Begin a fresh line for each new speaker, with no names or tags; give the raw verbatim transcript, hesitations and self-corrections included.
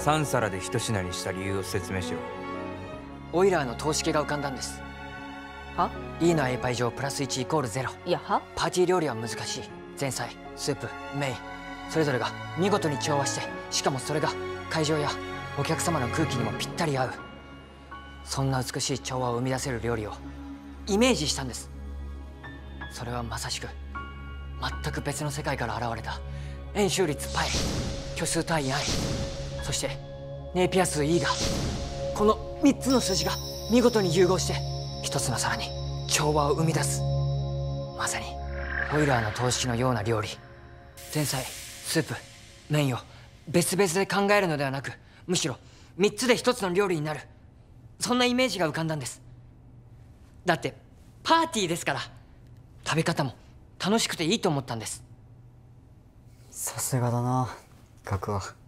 さん皿で一品にした理由を説明しろ。
オイラーの等式が浮かんだんです。
は
E の A パイ乗プラスいちイコールゼロ。
いやは
パーティー料理は難しい。前菜、スープ、メイン、それぞれが見事に調和して、しかもそれが会場やお客様の空気にもぴったり合う、そんな美しい調和を生み出せる料理をイメージしたんです。それはまさしく全く別の世界から現れた円周率パイ、虚数単位 i、 そしてネイピア数 E が、このみっつの数字が見事に融合して一つの皿に調和を生み出す、まさにオイラーの等式のような料理。前菜、スープ、メインを別々で考えるのではなく、むしろみっつで一つの料理になる、そんなイメージが浮かんだんです。だってパーティーですから、食べ方も楽しくていいと思ったんです。
さすがだな、ガクは。